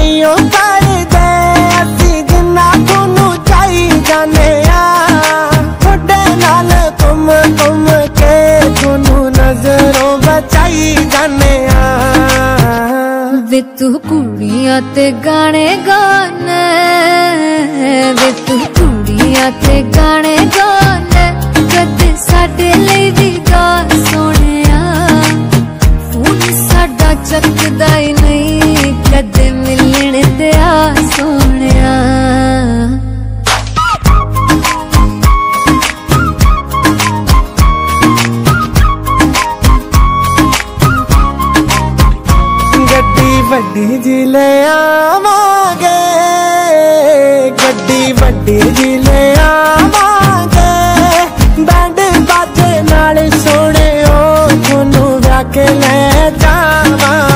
नहीं ओ कर दे असी जिन्ना थोनू चाही जाने थोड़े नाल घुम घुम के थोनू नजरों बचाई जाने वे तू कुड़ियां ते गाने गाने, वे तू कुड़ियां ते गाने गाने, कदे साडे लई भी गा सोहणिया। फोन साडा चकदा ही नहीं, कदे मिलण ते आ सोहणिया। गड्डी वड्डी जी ले आवांगे, गड्डी वड्डी जी ले आवांगे, बैंड बाजे नाल सोहणे ओ थोनू व्या के ले जावांगे।